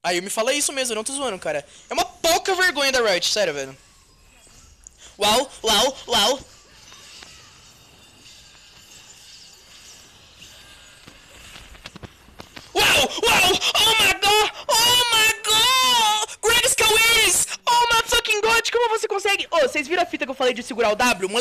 Aí me fala isso mesmo, eu não tô zoando, cara. É uma pouca vergonha da Riot, sério, velho. Uau, uau, uau. Uau, uau, oh my god, oh my god. Gragaskawaii, oh my fucking god, como você consegue? Ô, vocês viram a fita que eu falei de segurar o W?